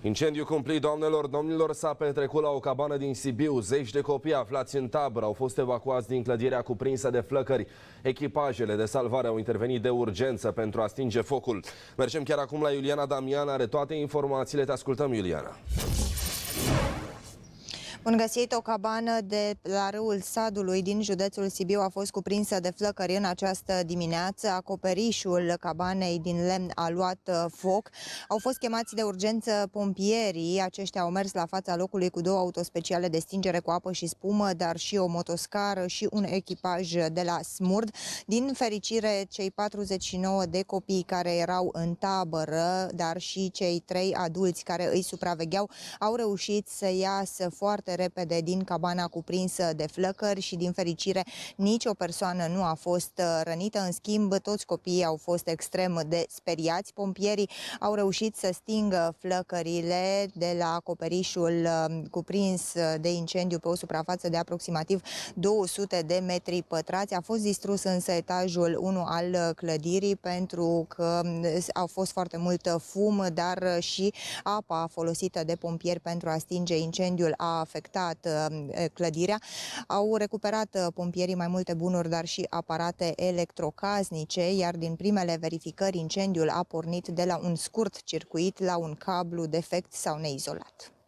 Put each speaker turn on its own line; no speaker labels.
Incendiu cumplit, doamnelor, domnilor, s-a petrecut la o cabană din Sibiu. Zeci de copii aflați în tabără au fost evacuați din clădirea cuprinsă de flăcări. Echipajele de salvare au intervenit de urgență pentru a stinge focul. Mergem chiar acum la Iuliana Damian, are toate informațiile. Te ascultăm, Iuliana.
Bun găsit! O cabană de la râul Sadului din județul Sibiu a fost cuprinsă de flăcări în această dimineață. Acoperișul cabanei din lemn a luat foc. Au fost chemați de urgență pompierii. Aceștia au mers la fața locului cu 2 autospeciale de stingere cu apă și spumă, dar și o motoscară și un echipaj de la SMURD. Din fericire, cei 49 de copii care erau în tabără, dar și cei 3 adulți care îi supravegheau, au reușit să iasă foarte repede din cabana cuprinsă de flăcări și, din fericire, nici o persoană nu a fost rănită. În schimb, toți copiii au fost extrem de speriați. Pompierii au reușit să stingă flăcările de la acoperișul cuprins de incendiu pe o suprafață de aproximativ 200 de metri pătrați. A fost distrus însă etajul 1 al clădirii pentru că a fost foarte mult fum, dar și apa folosită de pompieri pentru a stinge incendiul a afectat clădirea. Au recuperat pompierii mai multe bunuri, dar și aparate electrocasnice, iar din primele verificări incendiul a pornit de la un scurt circuit la un cablu defect sau neizolat.